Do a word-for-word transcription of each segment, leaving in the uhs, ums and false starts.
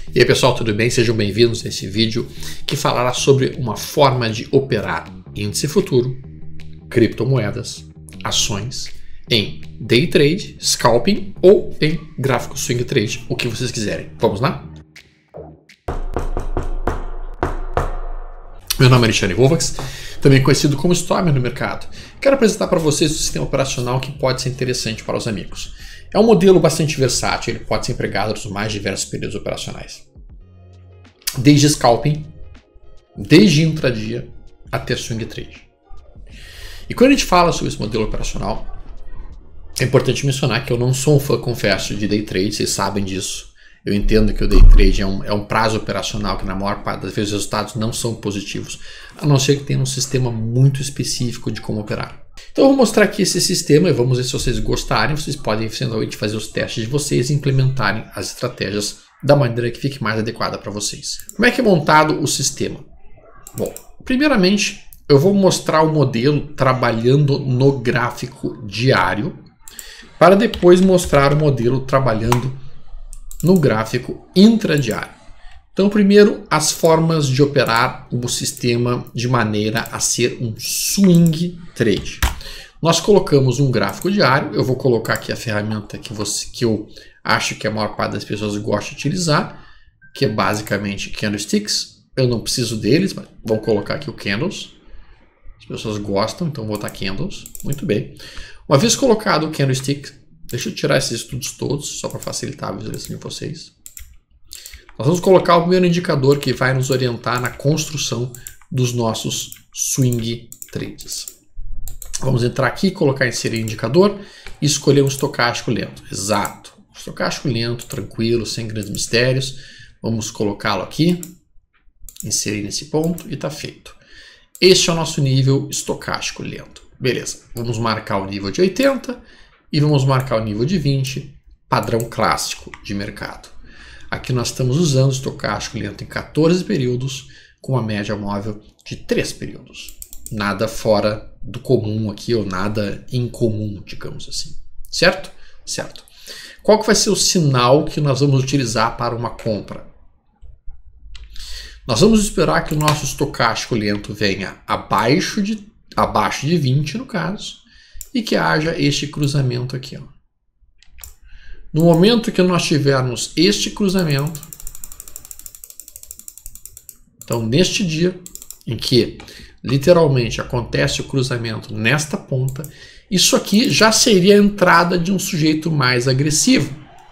E aí pessoal, tudo bem? Sejam bem-vindos nesse vídeo que falará sobre uma forma de operar índice futuro, criptomoedas, ações, em day trade, scalping ou em gráfico swing trade, o que vocês quiserem. Vamos lá? Meu nome é Alexandre Volvax, também conhecido como Stormer no mercado. Quero apresentar para vocês um sistema operacional que pode ser interessante para os amigos. É um modelo bastante versátil, ele pode ser empregado nos mais diversos períodos operacionais. Desde scalping, desde intradia até swing trade. E quando a gente fala sobre esse modelo operacional, é importante mencionar que eu não sou um fã, confesso, de day trade, vocês sabem disso. Eu entendo que o day trade é um, é um prazo operacional que na maior parte das vezes os resultados não são positivos, a não ser que tenha um sistema muito específico de como operar. Então eu vou mostrar aqui esse sistema e vamos ver se vocês gostarem. Vocês podem eventualmente fazer os testes de vocês e implementarem as estratégias da maneira que fique mais adequada para vocês. Como é que é montado o sistema? Bom, primeiramente eu vou mostrar o modelo trabalhando no gráfico diário, para depois mostrar o modelo trabalhando no gráfico intradiário. Então, primeiro, as formas de operar o sistema de maneira a ser um swing trade. Nós colocamos um gráfico diário, eu vou colocar aqui a ferramenta que, você, que eu acho que a maior parte das pessoas gosta de utilizar, que é basicamente candlesticks. Eu não preciso deles, mas vou colocar aqui o candles. As pessoas gostam, então vou botar candles. Muito bem. Uma vez colocado o candlestick, deixa eu tirar esses estudos todos, só para facilitar a visualização de vocês. Nós vamos colocar o primeiro indicador que vai nos orientar na construção dos nossos swing trades. Vamos entrar aqui, colocar inserir indicador e escolher um estocástico lento. Exato. Estocástico lento, tranquilo, sem grandes mistérios. Vamos colocá-lo aqui, inserir nesse ponto e está feito. Este é o nosso nível estocástico lento. Beleza, vamos marcar o nível de oitenta e vamos marcar o nível de vinte, padrão clássico de mercado. Aqui nós estamos usando o estocástico lento em quatorze períodos, com uma média móvel de três períodos. Nada fora do comum aqui, ou nada incomum, digamos assim. Certo? Certo. Qual que vai ser o sinal que nós vamos utilizar para uma compra? Nós vamos esperar que o nosso estocástico lento venha abaixo de, abaixo de vinte, no caso, e que haja este cruzamento aqui, ó. No momento que nós tivermos este cruzamento, então neste dia em que literalmente acontece o cruzamento nesta ponta, isso aqui já seria a entrada de um sujeito mais agressivo.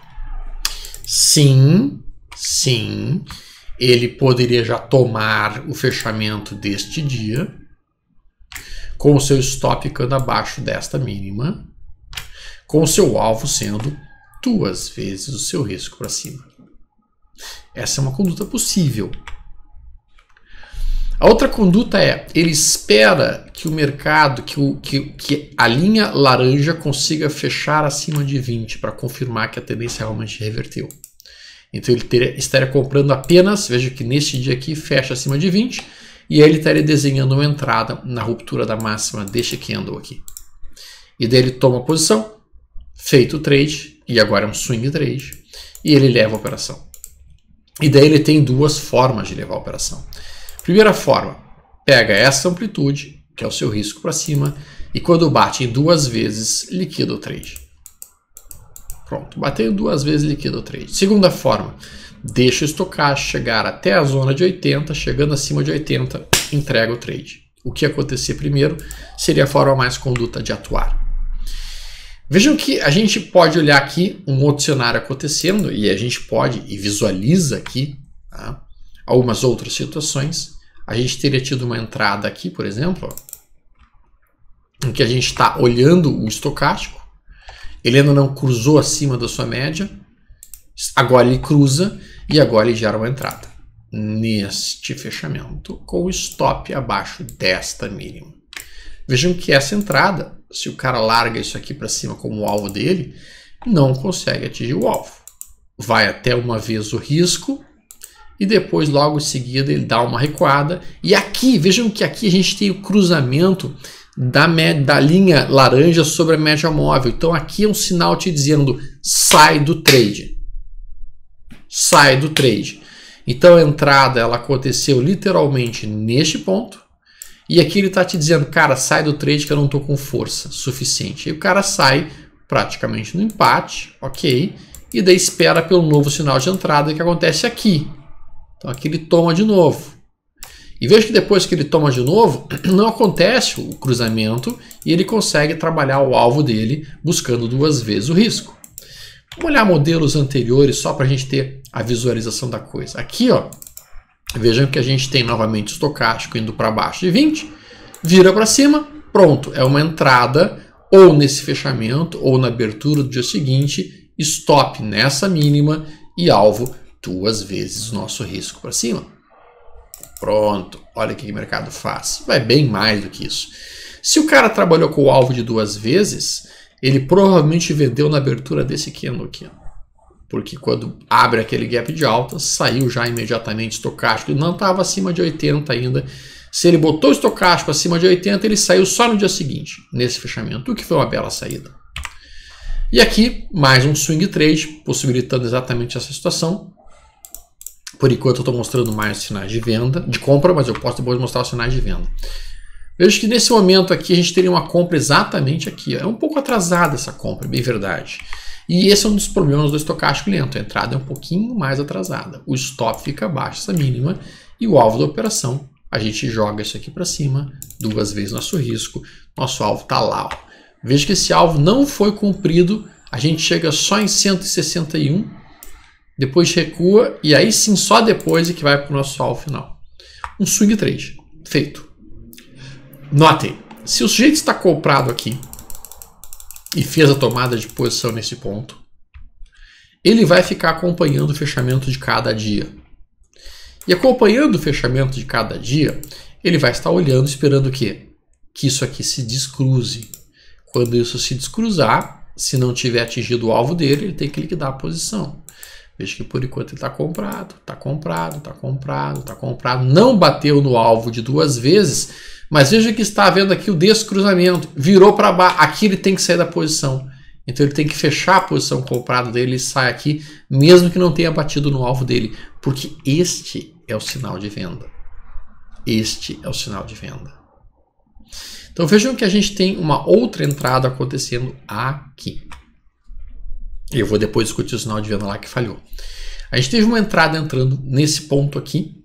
Sim, sim, ele poderia já tomar o fechamento deste dia, com o seu stop ficando abaixo desta mínima, com o seu alvo sendo duas vezes o seu risco para cima. Essa é uma conduta possível. A outra conduta é, ele espera que o mercado, que, o, que, que a linha laranja consiga fechar acima de vinte para confirmar que a tendência realmente reverteu. Então ele teria, estaria comprando apenas, veja que neste dia aqui fecha acima de vinte, e aí ele estaria desenhando uma entrada na ruptura da máxima deste candle aqui. E daí ele toma a posição, feito o trade, e agora é um swing trade, e ele leva a operação. E daí ele tem duas formas de levar a operação. Primeira forma, pega essa amplitude, que é o seu risco para cima, e quando bate em duas vezes, liquida o trade. Pronto, bateu duas vezes, liquida o trade. Segunda forma, deixa o estocástico chegar até a zona de oitenta, chegando acima de oitenta, entrega o trade. O que acontecer primeiro seria a forma mais conduta de atuar. Vejam que a gente pode olhar aqui um outro cenário acontecendo e a gente pode e visualiza aqui, tá, algumas outras situações. A gente teria tido uma entrada aqui, por exemplo, ó, em que a gente está olhando o estocástico, ele ainda não cruzou acima da sua média, agora ele cruza e agora ele gera uma entrada neste fechamento com o stop abaixo desta mínima. Vejam que essa entrada, se o cara larga isso aqui para cima como o alvo dele, não consegue atingir o alvo. Vai até uma vez o risco e depois logo em seguida ele dá uma recuada. E aqui, vejam que aqui a gente tem o cruzamento da, da linha laranja sobre a média móvel. Então aqui é um sinal te dizendo sai do trade. Sai do trade. Então a entrada ela aconteceu literalmente neste ponto. E aqui ele está te dizendo, cara, sai do trade que eu não estou com força suficiente. E o cara sai praticamente no empate, ok? E daí espera pelo novo sinal de entrada que acontece aqui. Então aqui ele toma de novo. E veja que depois que ele toma de novo, não acontece o cruzamento e ele consegue trabalhar o alvo dele buscando duas vezes o risco. Vamos olhar modelos anteriores só para a gente ter a visualização da coisa. Aqui, ó, vejam que a gente tem novamente o estocástico indo para baixo de vinte, vira para cima, pronto, é uma entrada ou nesse fechamento ou na abertura do dia seguinte, stop nessa mínima e alvo duas vezes o nosso risco para cima. Pronto, olha o que o mercado faz. Vai bem mais do que isso. Se o cara trabalhou com o alvo de duas vezes, ele provavelmente vendeu na abertura desse candle aqui. Porque quando abre aquele gap de alta, saiu já imediatamente estocástico. Ele não estava acima de oitenta ainda. Se ele botou o estocástico acima de oitenta, ele saiu só no dia seguinte, nesse fechamento, o que foi uma bela saída. E aqui, mais um swing trade, possibilitando exatamente essa situação. Por enquanto eu estou mostrando mais os sinais de venda, de compra, mas eu posso depois mostrar os sinais de venda. Vejo que nesse momento aqui a gente teria uma compra exatamente aqui. Ó. É um pouco atrasada essa compra, bem verdade. E esse é um dos problemas do estocástico lento. A entrada é um pouquinho mais atrasada. O stop fica abaixo dessa mínima e o alvo da operação, a gente joga isso aqui para cima, duas vezes nosso risco. Nosso alvo está lá. Ó. Veja que esse alvo não foi cumprido. A gente chega só em cento e sessenta e um. Depois recua e aí sim só depois é que vai para o nosso alvo final. Um swing trade feito. Notem, se o sujeito está comprado aqui e fez a tomada de posição nesse ponto, ele vai ficar acompanhando o fechamento de cada dia. E acompanhando o fechamento de cada dia, ele vai estar olhando, esperando o quê? Que isso aqui se descruze. Quando isso se descruzar, se não tiver atingido o alvo dele, ele tem que liquidar a posição. Veja que por enquanto ele está comprado, está comprado, está comprado, está comprado. Não bateu no alvo de duas vezes, mas veja que está havendo aqui o descruzamento. Virou para baixo. Aqui ele tem que sair da posição. Então ele tem que fechar a posição comprada dele e sai aqui, mesmo que não tenha batido no alvo dele. Porque este é o sinal de venda. Este é o sinal de venda. Então vejam que a gente tem uma outra entrada acontecendo aqui. Eu vou depois discutir o sinal de venda lá que falhou. A gente teve uma entrada entrando nesse ponto aqui,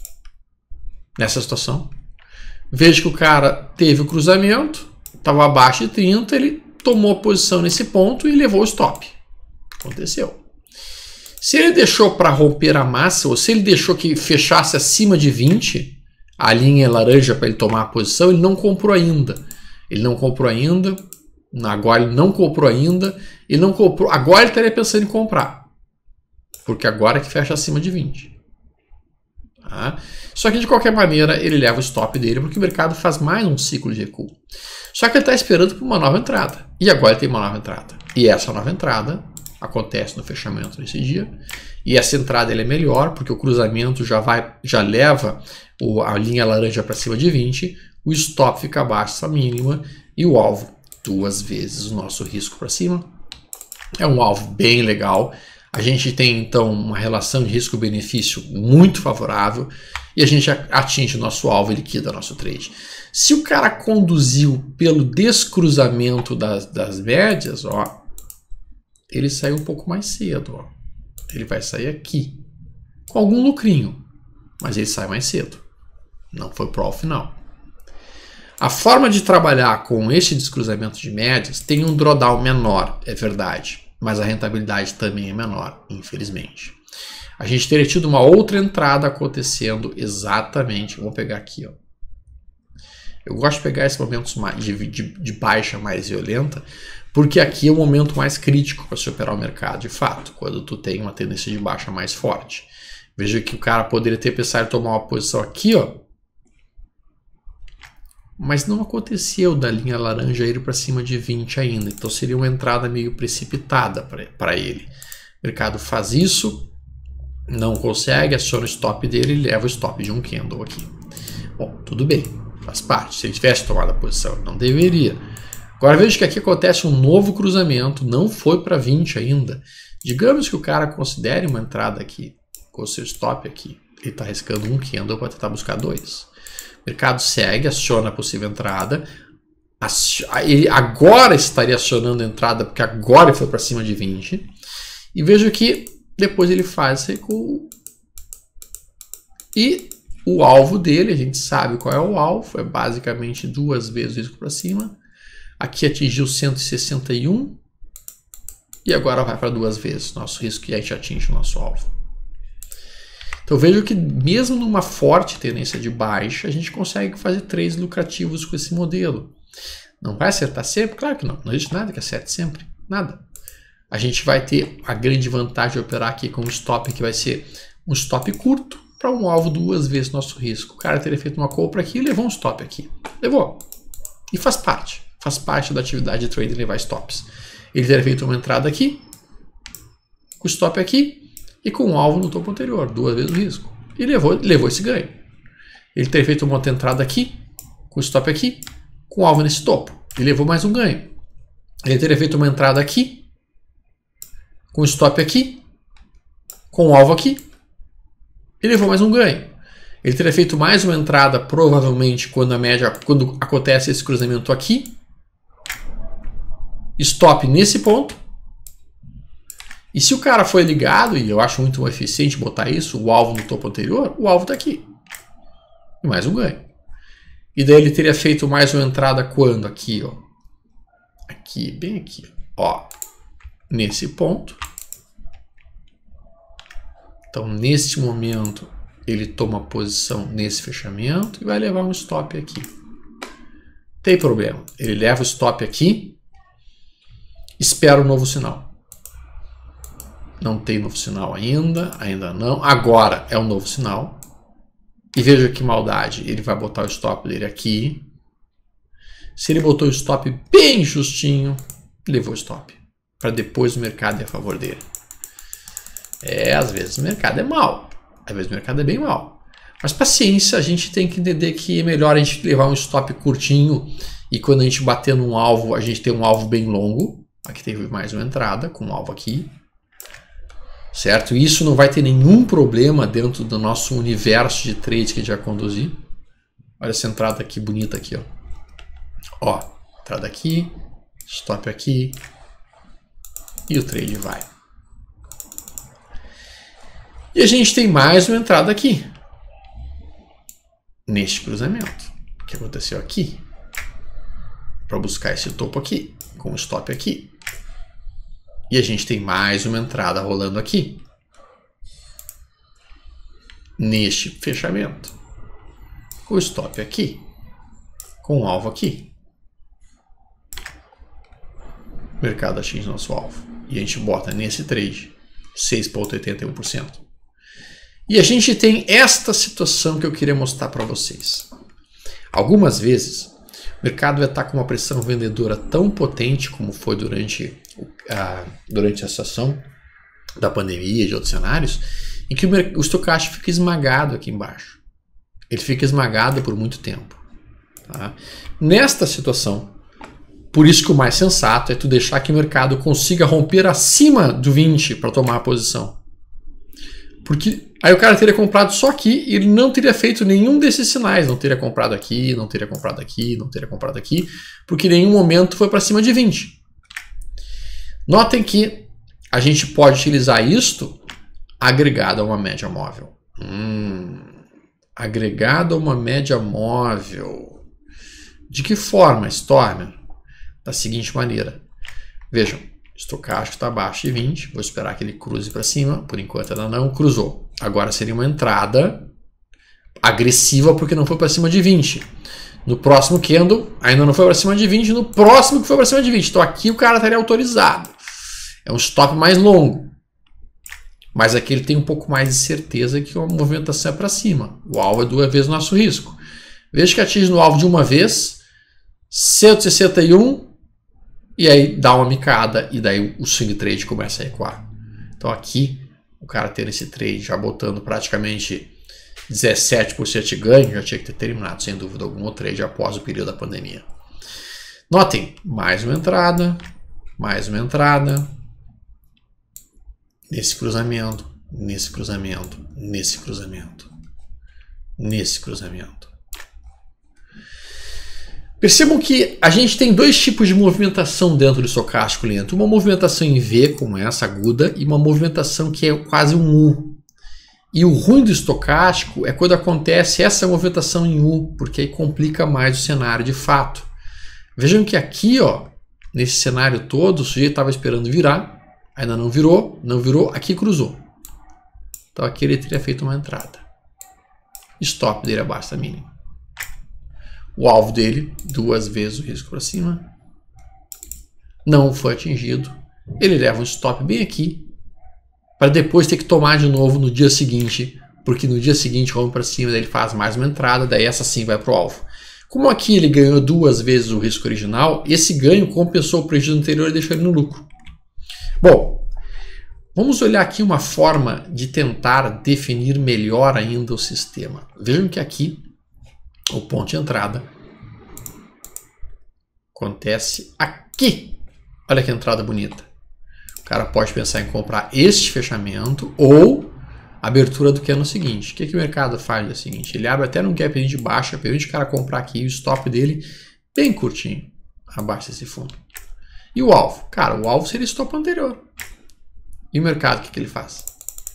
nessa situação. Veja que o cara teve o cruzamento, estava abaixo de trinta, ele tomou a posição nesse ponto e levou o stop. Aconteceu. Se ele deixou para romper a massa, ou se ele deixou que fechasse acima de vinte, a linha laranja para ele tomar a posição, ele não comprou ainda. Ele não comprou ainda. Agora ele não comprou ainda, ele não comprou, agora ele estaria pensando em comprar, porque agora é que fecha acima de vinte. Tá? Só que de qualquer maneira ele leva o stop dele, porque o mercado faz mais um ciclo de recuo. Só que ele está esperando por uma nova entrada, e agora ele tem uma nova entrada. E essa nova entrada acontece no fechamento desse dia, e essa entrada ele é melhor, porque o cruzamento já, vai, já leva o, a linha laranja para cima de vinte, o stop fica abaixo dessa mínima, e o alvo duas vezes o nosso risco para cima. É um alvo bem legal. A gente tem então uma relação de risco-benefício muito favorável e a gente atinge o nosso alvo e liquida nosso trade. Se o cara conduziu pelo descruzamento das, das médias, ó, ele saiu um pouco mais cedo. Ó. Ele vai sair aqui com algum lucrinho, mas ele sai mais cedo. Não foi pro alvo final. A forma de trabalhar com este descruzamento de médias tem um drawdown menor, é verdade, mas a rentabilidade também é menor, infelizmente. A gente teria tido uma outra entrada acontecendo exatamente, vou pegar aqui, ó. Eu gosto de pegar esses momentos mais, de, de, de baixa mais violenta, porque aqui é o momento mais crítico para se operar o mercado, de fato, quando tu tem uma tendência de baixa mais forte. Veja que o cara poderia ter pensado em tomar uma posição aqui, ó, mas não aconteceu da linha laranja ir para cima de vinte ainda, então seria uma entrada meio precipitada para ele. O mercado faz isso, não consegue, aciona o stop dele e leva o stop de um candle aqui. Bom, tudo bem, faz parte. Se ele tivesse tomado a posição, não deveria. Agora veja que aqui acontece um novo cruzamento, não foi para vinte ainda. Digamos que o cara considere uma entrada aqui com o seu stop aqui. Ele está arriscando um candle para tentar buscar dois. O mercado segue, aciona a possível entrada. Ele agora estaria acionando a entrada, porque agora ele foi para cima de vinte. E veja que depois ele faz recuo. E o alvo dele, a gente sabe qual é o alvo, é basicamente duas vezes o risco para cima. Aqui atingiu cento e sessenta e um. E agora vai para duas vezes nosso risco e a gente atinge o nosso alvo. Então vejo que mesmo numa forte tendência de baixa, a gente consegue fazer trades lucrativos com esse modelo. Não vai acertar sempre? Claro que não. Não existe nada que acerte sempre. Nada. A gente vai ter a grande vantagem de operar aqui com um stop que vai ser um stop curto para um alvo duas vezes nosso risco. O cara teria feito uma compra aqui e levou um stop aqui. Levou. E faz parte. Faz parte da atividade de trading levar stops. Ele teria feito uma entrada aqui, com o stop aqui e com um alvo no topo anterior, duas vezes o risco. E levou, levou esse ganho. Ele teria feito uma outra entrada aqui, com o stop aqui, com um alvo nesse topo. E levou mais um ganho. Ele teria feito uma entrada aqui, com o stop aqui, com um alvo aqui, e levou mais um ganho. Ele teria feito mais uma entrada, provavelmente, quando a média, quando acontece esse cruzamento aqui, stop nesse ponto. E se o cara foi ligado, e eu acho muito eficiente botar isso, o alvo no topo anterior, o alvo está aqui. E mais um ganho. E daí ele teria feito mais uma entrada quando? Aqui, ó. Aqui, bem aqui. Ó. Nesse ponto. Então, neste momento, ele toma posição nesse fechamento e vai levar um stop aqui. Tem problema. Ele leva o stop aqui. Espera o novo sinal. Não tem novo sinal ainda, ainda não. Agora é um novo sinal. E veja que maldade. Ele vai botar o stop dele aqui. Se ele botou o stop bem justinho, levou o stop. Para depois o mercado ir a favor dele. É, às vezes o mercado é mal. Às vezes o mercado é bem mal. Mas paciência, a gente tem que entender que é melhor a gente levar um stop curtinho. E quando a gente bater num alvo, a gente tem um alvo bem longo. Aqui teve mais uma entrada com um alvo aqui. Certo? Isso não vai ter nenhum problema dentro do nosso universo de trades que a gente vai conduzir. Olha essa entrada aqui bonita aqui, ó. Ó, entrada aqui, stop aqui. E o trade vai. E a gente tem mais uma entrada aqui. Neste cruzamento. Que aconteceu aqui. Para buscar esse topo aqui. Com o stop aqui. E a gente tem mais uma entrada rolando aqui. Neste fechamento. Com o stop aqui. Com o alvo aqui. O mercado atinge nosso alvo. E a gente bota nesse trade seis vírgula oitenta e um por cento. E a gente tem esta situação que eu queria mostrar para vocês. Algumas vezes, o mercado vai estar com uma pressão vendedora tão potente como foi durante, a, durante a situação da pandemia e de outros cenários, em que o, o estocástico fica esmagado aqui embaixo. Ele fica esmagado por muito tempo. Tá? Nesta situação, por isso que o mais sensato é tu deixar que o mercado consiga romper acima do vinte para tomar a posição. Porque aí o cara teria comprado só aqui e ele não teria feito nenhum desses sinais. Não teria comprado aqui, não teria comprado aqui, não teria comprado aqui, porque em nenhum momento foi para cima de vinte. Notem que a gente pode utilizar isto agregado a uma média móvel. Hum, agregado a uma média móvel. De que forma, Stormer? Da seguinte maneira. Vejam. Estocástico está abaixo de vinte. Vou esperar que ele cruze para cima. Por enquanto ainda não cruzou. Agora seria uma entrada agressiva porque não foi para cima de vinte. No próximo candle ainda não foi para cima de vinte. No próximo que foi para cima de vinte. Então aqui o cara estaria autorizado. É um stop mais longo. Mas aqui ele tem um pouco mais de certeza que a movimentação é para cima. O alvo é duas vezes o nosso risco. Veja que atinge no alvo de uma vez. cento e sessenta e um. E aí dá uma micada e daí o swing trade começa a recuar. Então aqui, o cara tendo esse trade já botando praticamente dezessete por cento de ganho, já tinha que ter terminado, sem dúvida alguma, o trade após o período da pandemia. Notem, mais uma entrada, mais uma entrada. Nesse cruzamento, nesse cruzamento, nesse cruzamento, nesse cruzamento. Percebam que a gente tem dois tipos de movimentação dentro do estocástico lento. Uma movimentação em V, como essa, aguda, e uma movimentação que é quase um U. E o ruim do estocástico é quando acontece essa movimentação em U, porque aí complica mais o cenário de fato. Vejam que aqui, ó, nesse cenário todo, o sujeito estava esperando virar, ainda não virou, não virou, aqui cruzou. Então aqui ele teria feito uma entrada. Stop dele abaixo da mínima. O alvo dele, duas vezes o risco para cima. Não foi atingido. Ele leva um stop bem aqui, para depois ter que tomar de novo no dia seguinte, porque no dia seguinte, vamos para cima, daí ele faz mais uma entrada, daí essa sim vai para o alvo. Como aqui ele ganhou duas vezes o risco original, esse ganho compensou o prejuízo anterior e deixou ele no lucro. Bom, vamos olhar aqui uma forma de tentar definir melhor ainda o sistema. Vejam que aqui o ponto de entrada acontece aqui. Olha que entrada bonita. O cara pode pensar em comprar este fechamento ou a abertura do que é no seguinte. O que, que o mercado faz é o seguinte. Ele abre até num gap de baixa, permite o cara comprar aqui o stop dele bem curtinho, abaixo desse fundo. E o alvo? Cara, o alvo seria o stop anterior. E o mercado, o que, que ele faz?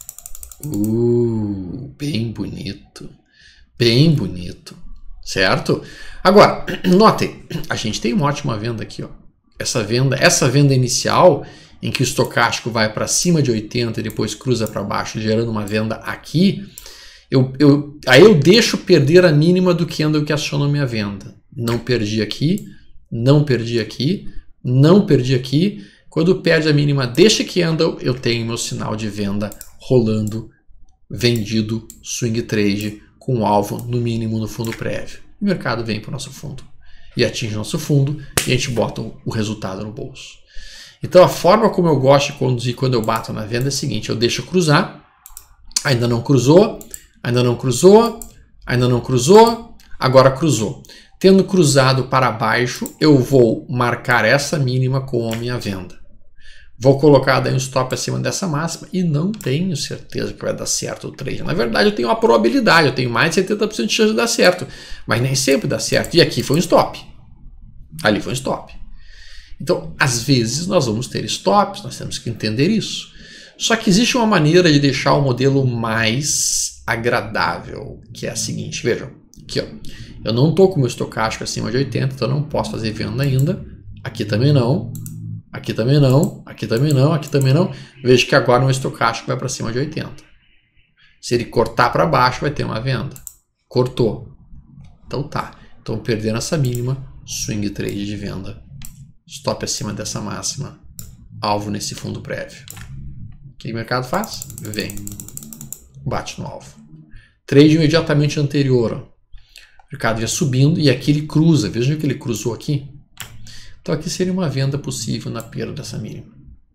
Uh, bem bonito. Bem bonito. Certo? Agora, notem, a gente tem uma ótima venda aqui, ó. Essa venda, essa venda inicial, em que o estocástico vai para cima de oitenta e depois cruza para baixo, gerando uma venda aqui, eu, eu, aí eu deixo perder a mínima do candle que acionou minha venda. Não perdi aqui, não perdi aqui, não perdi aqui. Quando perde a mínima deste candle, eu tenho meu sinal de venda rolando, vendido, swing trade, com alvo no mínimo no fundo prévio. O mercado vem para o nosso fundo e atinge o nosso fundo e a gente bota o resultado no bolso. Então a forma como eu gosto de conduzir quando eu bato na venda é a seguinte: eu deixo cruzar, ainda não cruzou, ainda não cruzou, ainda não cruzou, agora cruzou. Tendo cruzado para baixo, eu vou marcar essa mínima como a minha venda. Vou colocar daí um stop acima dessa máxima e não tenho certeza que vai dar certo o trade. Na verdade, eu tenho uma probabilidade, eu tenho mais de setenta por cento de chance de dar certo, mas nem sempre dá certo. E aqui foi um stop. Ali foi um stop. Então, às vezes, nós vamos ter stops, nós temos que entender isso. Só que existe uma maneira de deixar o modelo mais agradável, que é a seguinte, vejam, aqui ó, eu não estou com o meu estocástico acima de oitenta, então eu não posso fazer venda ainda, aqui também não, aqui também não, aqui também não, aqui também não. Veja que agora o meu estocástico vai para cima de oitenta. Se ele cortar para baixo, vai ter uma venda. Cortou. Então tá. Então perdendo essa mínima, swing trade de venda. Stop acima dessa máxima. Alvo nesse fundo prévio. O que o mercado faz? Vem. Bate no alvo. Trade imediatamente anterior. Ó. O mercado ia subindo e aqui ele cruza. Vejam que ele cruzou aqui. Então aqui seria uma venda possível na perda dessa mínima.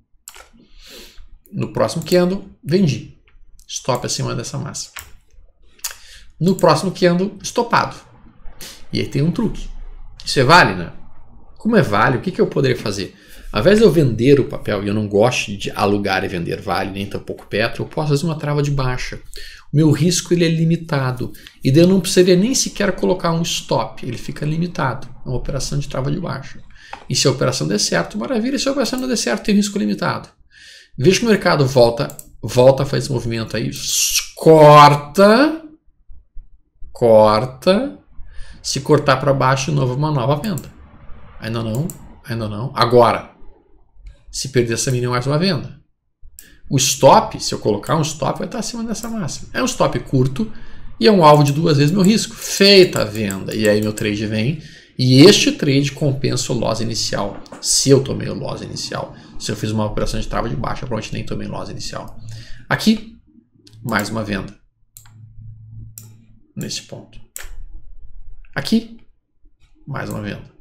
No próximo candle, vendi. Stop acima dessa máxima. No próximo candle, estopado. E aí tem um truque. Isso é vale, né? Como é vale, o que, que eu poderia fazer? Ao invés de eu vender o papel, e eu não gosto de alugar e vender vale, nem tampouco Petro, eu posso fazer uma trava de baixa. O meu risco ele é limitado. E daí eu não precisaria nem sequer colocar um stop. Ele fica limitado. É uma operação de trava de baixa. E se a operação der certo, maravilha. E se a operação não der certo, tem risco limitado. Veja que o mercado volta, volta a fazer esse movimento aí. Corta. Corta. Se cortar para baixo, de novo, uma nova venda. Ainda não. Ainda não. Agora, se perder essa mínima, mais uma venda. O stop, se eu colocar um stop, vai estar acima dessa máxima. É um stop curto e é um alvo de duas vezes meu risco. Feita a venda. E aí meu trade vem. E este trade compensa o loss inicial. Se eu tomei o loss inicial. Se eu fiz uma operação de trava de baixa, provavelmente nem tomei loss inicial. Aqui, mais uma venda. Nesse ponto. Aqui, mais uma venda.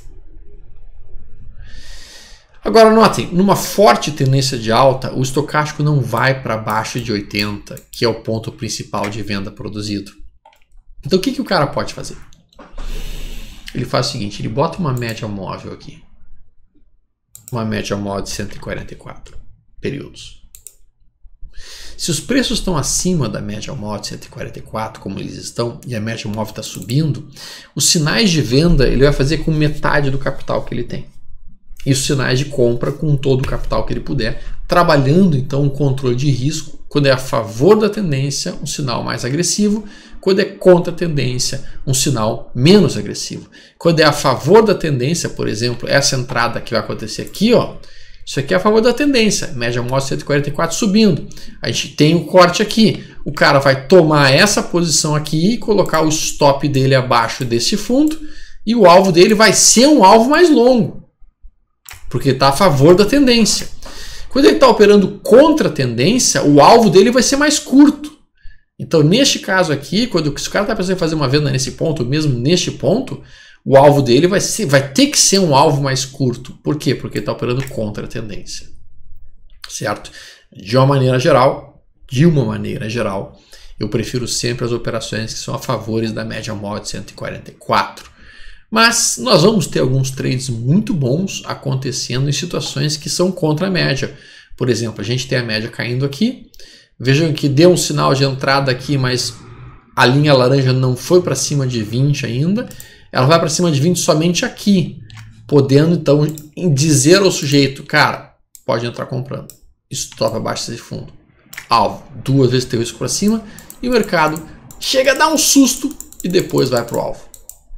Agora notem, numa forte tendência de alta, o estocástico não vai para baixo de oitenta, que é o ponto principal de venda produzido. Então o que, que o cara pode fazer? Ele faz o seguinte, ele bota uma média móvel aqui. Uma média móvel de cento e quarenta e quatro períodos. Se os preços estão acima da média móvel de cento e quarenta e quatro, como eles estão, e a média móvel está subindo, os sinais de venda ele vai fazer com metade do capital que ele tem. E os sinais de compra com todo o capital que ele puder, trabalhando então um controle de risco. Quando é a favor da tendência, um sinal mais agressivo. Quando é contra a tendência, um sinal menos agressivo. Quando é a favor da tendência, por exemplo, essa entrada que vai acontecer aqui, ó, isso aqui é a favor da tendência, média móvel cento e quarenta e quatro subindo. A gente tem o corte aqui. O cara vai tomar essa posição aqui e colocar o stop dele abaixo desse fundo e o alvo dele vai ser um alvo mais longo, porque está a favor da tendência. Quando ele está operando contra a tendência, o alvo dele vai ser mais curto. Então, neste caso aqui, quando se o cara está pensando em fazer uma venda nesse ponto, mesmo neste ponto, o alvo dele vai, ser, vai ter que ser um alvo mais curto. Por quê? Porque está operando contra a tendência. Certo? De uma maneira geral, de uma maneira geral, eu prefiro sempre as operações que são a favor da média móvel de cento e quarenta e quatro. Mas nós vamos ter alguns trades muito bons acontecendo em situações que são contra a média. Por exemplo, a gente tem a média caindo aqui. Vejam que deu um sinal de entrada aqui, mas a linha laranja não foi para cima de vinte ainda. Ela vai para cima de vinte somente aqui, podendo então dizer ao sujeito, cara, pode entrar comprando. Stop abaixo desse fundo. Alvo, duas vezes teu risco para cima e o mercado chega a dar um susto e depois vai para o alvo.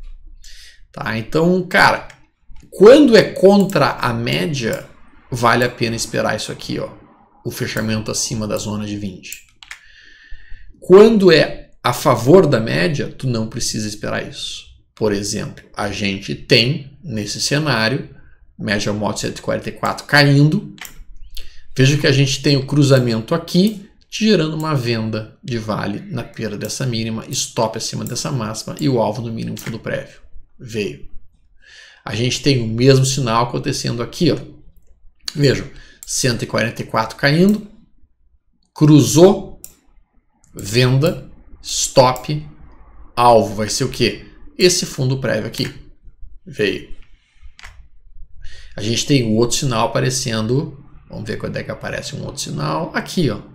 Tá? Então, cara, quando é contra a média, vale a pena esperar isso aqui, ó, o fechamento acima da zona de vinte. Quando é a favor da média, tu não precisa esperar isso. Por exemplo, a gente tem, nesse cenário, média móvel cento e quarenta e quatro caindo. Veja que a gente tem o cruzamento aqui, gerando uma venda de vale na perda dessa mínima, stop acima dessa máxima e o alvo no mínimo fundo prévio. Veio. A gente tem o mesmo sinal acontecendo aqui, ó. Vejam, cento e quarenta e quatro caindo, cruzou, venda, stop, alvo vai ser o quê? Esse fundo prévio aqui. Veio. A gente tem o outro sinal aparecendo, vamos ver quando é que aparece um outro sinal, aqui, ó.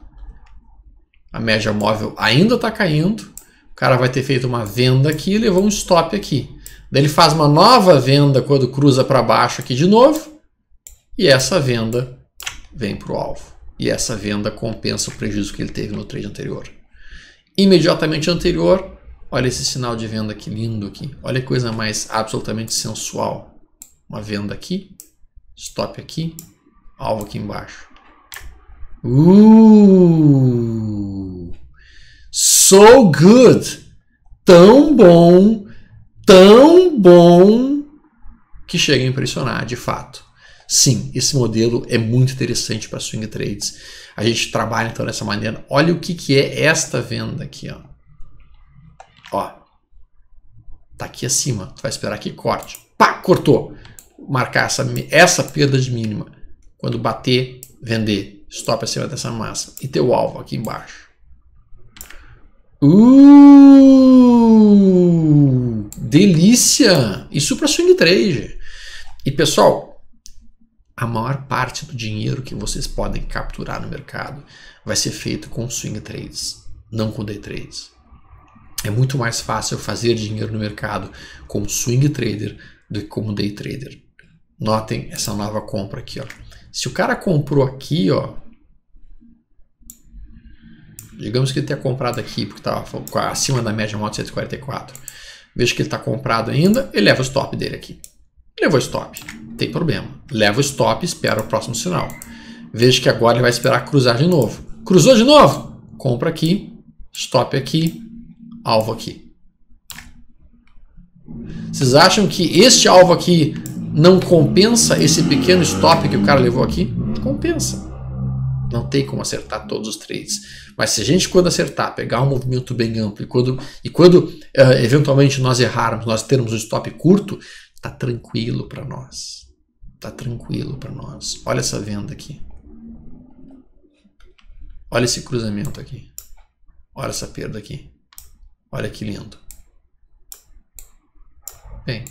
A média móvel ainda está caindo, o cara vai ter feito uma venda aqui e levou um stop aqui. Daí ele faz uma nova venda quando cruza para baixo aqui de novo, e essa venda vem para o alvo. E essa venda compensa o prejuízo que ele teve no trade anterior. Imediatamente anterior, olha esse sinal de venda que lindo aqui. Olha que coisa mais absolutamente sensual. Uma venda aqui, stop aqui, alvo aqui embaixo. Uh! So good! Tão bom, tão bom que chega a impressionar, de fato. Sim, esse modelo é muito interessante para swing trades. A gente trabalha então dessa maneira. Olha o que, que é esta venda aqui, ó. Ó, tá aqui acima. Tu vai esperar que corte. Pá, cortou. Marcar essa, essa perda de mínima. Quando bater, vender. Stop acima dessa massa. E teu alvo aqui embaixo. Uh, delícia! Isso para swing trade. E pessoal, a maior parte do dinheiro que vocês podem capturar no mercado vai ser feito com swing trades, não com day trades. É muito mais fácil fazer dinheiro no mercado como swing trader do que como day trader. Notem essa nova compra aqui, ó. Se o cara comprou aqui, ó, digamos que ele tenha comprado aqui porque estava acima da média móvel de cento e quarenta e quatro. Veja que ele está comprado ainda, ele leva o stop dele aqui. Levou o stop, tem problema. Leva o stop e espera o próximo sinal. Veja que agora ele vai esperar cruzar de novo. Cruzou de novo? Compra aqui, stop aqui, alvo aqui. Vocês acham que este alvo aqui não compensa esse pequeno stop que o cara levou aqui? Compensa. Não tem como acertar todos os trades. Mas se a gente, quando acertar, pegar um movimento bem amplo e quando, e quando uh, eventualmente nós errarmos, nós termos um stop curto, tá tranquilo para nós. Tá tranquilo para nós. Olha essa venda aqui. Olha esse cruzamento aqui. Olha essa perda aqui. Olha que lindo. Bem.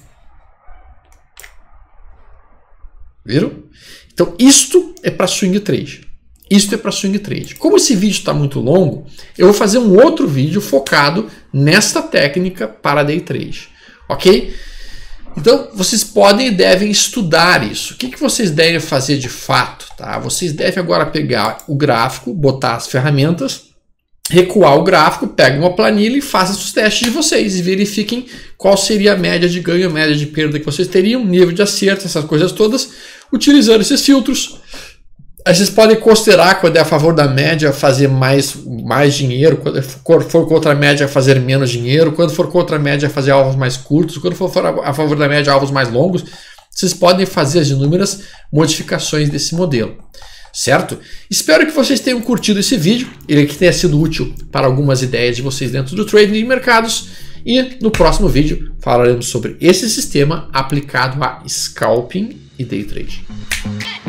Viram? Então, isto é para swing trade. Isso é para swing trade. Como esse vídeo está muito longo, eu vou fazer um outro vídeo focado nesta técnica para day trade, ok? Então, vocês podem e devem estudar isso. O que, que vocês devem fazer de fato? Tá? Vocês devem agora pegar o gráfico, botar as ferramentas, recuar o gráfico, peguem uma planilha e façam os testes de vocês e verifiquem qual seria a média de ganho, a média de perda que vocês teriam, nível de acerto, essas coisas todas, utilizando esses filtros. Aí vocês podem considerar, quando é a favor da média, fazer mais, mais dinheiro, quando for contra a média, fazer menos dinheiro, quando for contra a média, fazer alvos mais curtos, quando for a favor da média, alvos mais longos. Vocês podem fazer as inúmeras modificações desse modelo, certo? Espero que vocês tenham curtido esse vídeo, ele que tenha sido útil para algumas ideias de vocês dentro do trading de mercados. E no próximo vídeo falaremos sobre esse sistema aplicado a scalping e day trade.